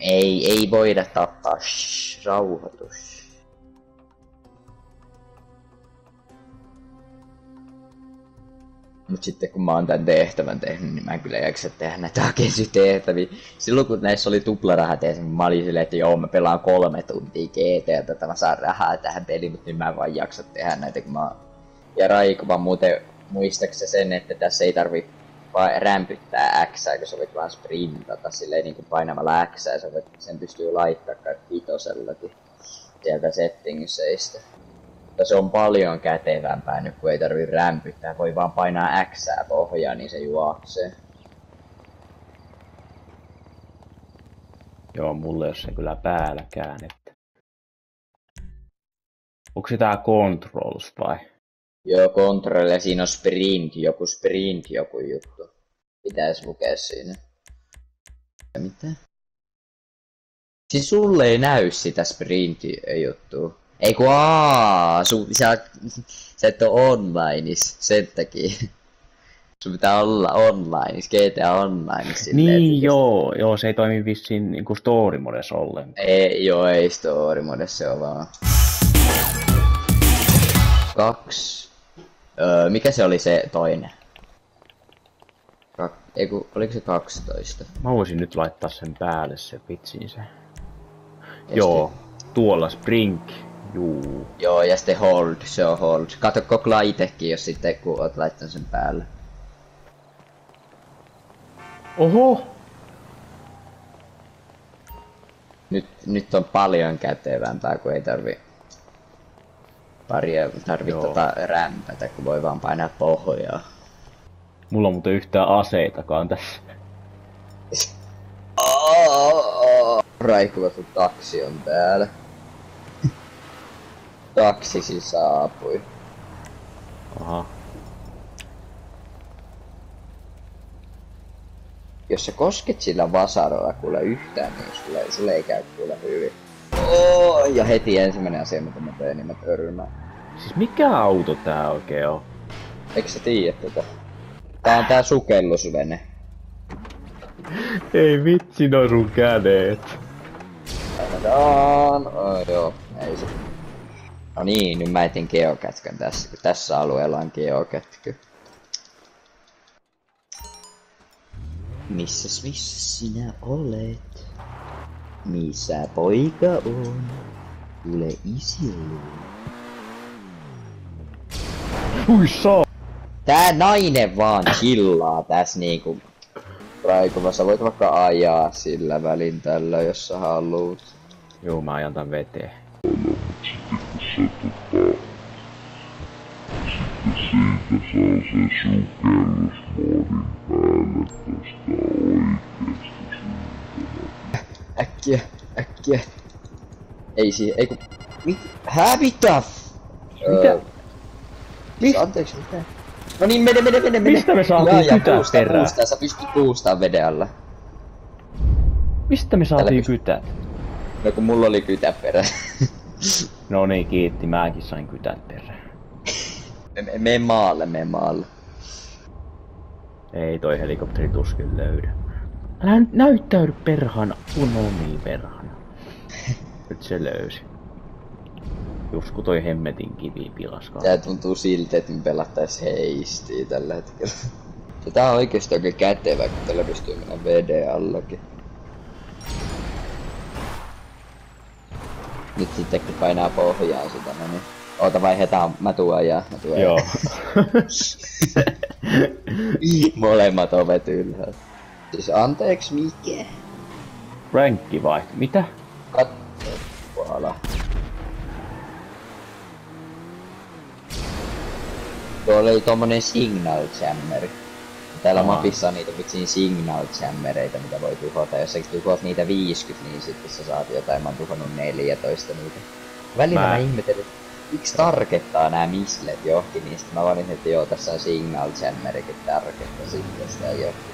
Ei voida tappaa. Shh, rauhoitus. Mut sitten kun mä oon tän tehtävän tehnyt, niin mä en kyllä jaksa tehdä näitä agency-tehtäviä. Silloin kun näissä oli tuplarahateessa, niin mä olin silleen, että joo, mä pelaan 3 tuntia GTA:tä, että mä saan rahaa tähän peliin, mutta nyt mä en vaan jaksa tehdä näitä, kun mä... Ja Raikova muuten muistaakseni sen, että tässä ei tarvi vaan rämpyttää Xää, kun sä voit vaan sprintata silleen niinku painamalla Xää, sä voit, sen pystyy laittaa kai 5:llakin sieltä settingiseistä. Mutta se on paljon kätevämpää nyt, kun ei tarvi rämpyttää, voi vaan painaa Xää pohjaan, niin se juoksee. Joo, mulle ei ole se kyllä päälläkään, että... Onko se tää Controls vai? Joo, Control ja siinä on sprint joku juttu. Pitäis lukea siinä. Mitä? Siis sulle ei näy sitä sprint-juttua. Ei kun sä et oo onlineis, sen takia. Sun pitää olla onlineis, GTA onlineis. Niin joo, se ei toimi vissiin niinku story modessa ollenkaan. Ei story modessa, se on vaan... 2. Mikä se oli se toinen? Oliko se 12? Mä voisin nyt laittaa sen päälle se vitsin se. Joo, tuolla Sprink. Juu. Joo, ja sitten hold, se on hold. Kato koko laitekin, jos sitten kun oot laittanut sen päälle. Oho! Nyt on paljon kätevämpää, kun ei tarvi rämpätä, kun voi vaan painaa pohjaa. Mulla on muuten yhtään aseitakaan tässä. Raikuva, sun taksi on täällä. Taksisi saapui. Aha. Jos sä kosket sillä vasarolla kuule yhtään, niin sulle ei käy kuule hyvin. Ja heti ensimmäinen asia, mitä mä tein, niin mä törmään. Siis mikä auto tää oikein on? Eikö sä tiedä tätä? Tää on tää sukellusvene. Ei vitsi, no sun kädet. Joo, ei se. No niin, nyt mä etin geokätkän tässä, kun tässä alueella on geokätky. Missäs sinä olet? Missä poika on? Tule isille. Ui saa! Tää nainen vaan chillaa tässä niinku. Raikova, sä voit vaikka ajaa sillä välin tällä, jos sä haluut. Joo, mä ajan tän veteen. Äkkiä. Ei ku... Hää mitä? Mitä? Anteeksi, mitä? No niin, mene. Mistä me saatiin kytät perään? Sä pystyt boostaan veden alla. Mistä me saatiin kytät? No kun mulla oli kytä perään. No niin, kiitti, mäkin sain kytät perään. Mene maalle. Ei toi helikopteri tuskin löydä. Älä nyt näyttäydy perhana, unomi perhana. Nyt se löysi. Just kun toi hemmetin kivi pilaskaan. Tää tuntuu siltä, että me pelattais heistiin tällä hetkellä. Tää on oikeesti oikein kätevä, kun tällä pystyy mennä veden allakin. Nyt sitten kun painaa pohjaa sitä, no niin. Oota vaihetaan, mä tuun ajaa. Joo. Molemmat ovet ylhäällä. Siis anteeksi mikä? Rankki vai? Mitä? Katso. Voilà. Tuolla oli tommonen signal jammeri. Täällä mapissa on niitä vitsin signal jammereita, mitä voi tuhota. Jos sä tuhot niitä 50, niin sitten sä saat jotain. Mä oon tuhonnut 14 niitä. Välillä mä ihmettelin, miksi targettaa nää mislet johonkin, niin sit mä valitsin, että joo, tässä on signal jammerikin targetta sitten sitä johonkin.